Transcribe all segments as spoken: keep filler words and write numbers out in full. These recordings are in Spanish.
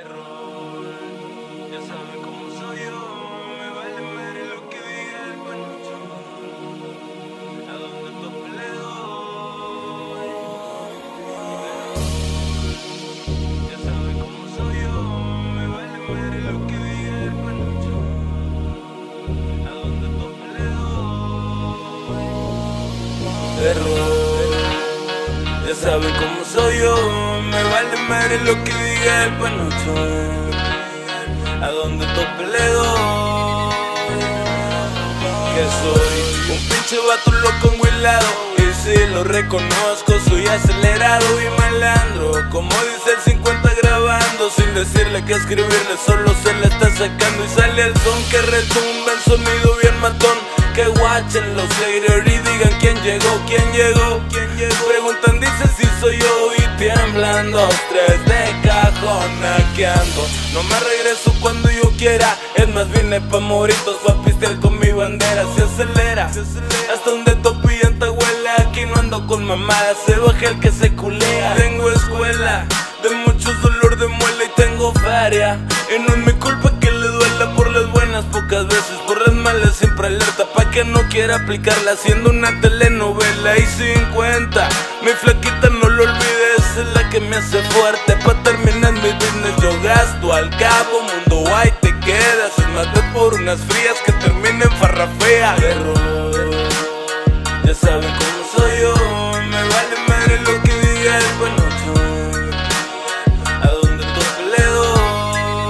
Error, ya saben cómo soy yo, me vale madre lo que diga el panucho, a donde tope le doy. Error, ya saben cómo soy yo, me vale madre lo que diga el panucho, a donde tope le doy. Error, ya saben cómo soy yo, me vale madre lo que diga el panucho, a donde tope le doy. Que soy un pinche vato loco enguilado, y si lo reconozco soy acelerado y malandro. Como dice el cincuenta grabando, sin decirle que escribirle solo se le está sacando. Y sale el son que retumba, el sonido bien matón. Que guachen los haters y digan quién llegó, quién llegó, quién llegó. Preguntan, dicen si soy yo y tiemblan dos, tres de cajón hackeando. No me regreso cuando yo quiera, es más vine pa' moritos, pa' pistear con mi bandera. Se acelera, hasta donde tope y antahuela. Aquí no ando con mamadas, se baja el que se culea. Tengo escuela, de mucho dolor de muela y tengo feria. Y no es mi culpa que le duela, por las buenas pocas veces, por las malas siempre alerta, pa' que no quiera aplicarla haciendo una telenovela. Y cincuenta, mi flaquita no lo olvides, es la que me hace fuerte. Pa' terminar mi business yo gasto, al cabo mundo guay te quedas. Es más de por unas frías que terminen farra fea. Error, ya saben cómo soy yo, me vale madre lo que diga el panucho, a donde tope le doy.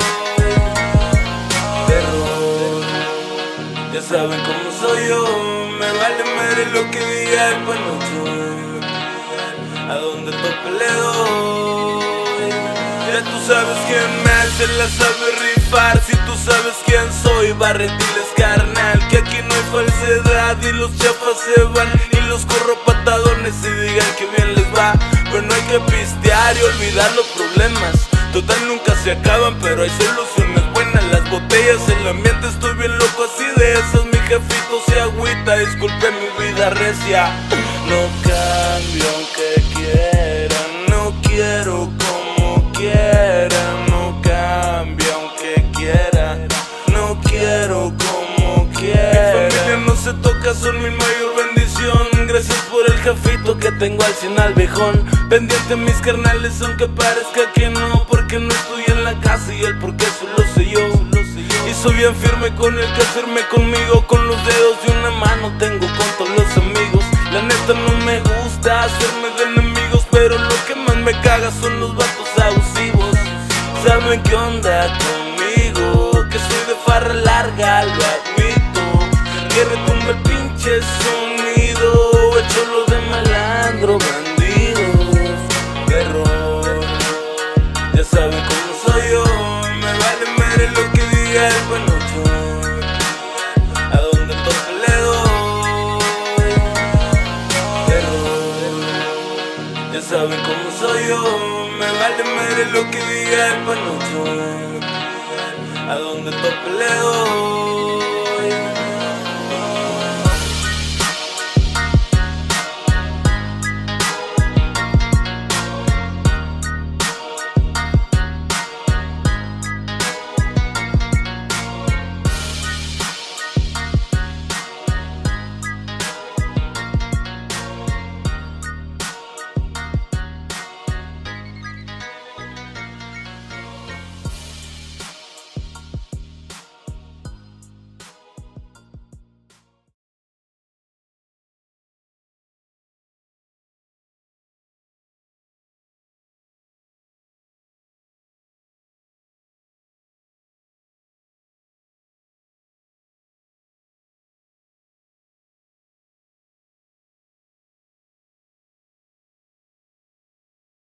Error, ya saben cómo soy yo, me vale madre lo que diga el panucho, a donde tope le doy. Ya tú sabes quién me hace, la sabe rifar. Si tú sabes quién soy, barretiles carnal, que aquí no hay falsedad y los chafas se van y los corro patadones y digan que bien les va. Pero no hay que pistear y olvidar los problemas, total nunca se acaban, pero hay soluciones buenas. Las botellas, el ambiente, estoy bien loco así de esas. Mi jefito se agüita, disculpe mi vida recia. No cambio aunque quiera, no quiero como quiera. No cambio aunque quiera, no quiero como quiera. Mi familia no se toca, son mi mayor bendición. Gracias por el jefito que tengo al cien al viejón. Pendiente mis carnales aunque parezca que no, porque no estoy en la casa y el porque solo sé yo. Y soy bien firme con el que firme conmigo, con los dedos de una mano tengo con todos los amigos. La neta no me gusta hacerme de enemigos, pero lo que más me caga son los vatos abusivos. Saben qué onda conmigo, que soy de farra larga, lo admito. Que retumba el pinche sonido, hecho lo de malandro, bandidos. Error, ya saben cómo soy yo, me vale madre lo que diga el panucho, a donde tope le doy. Error, ya saben cómo soy yo, me vale madre lo que diga el panucho, a donde tope le doy.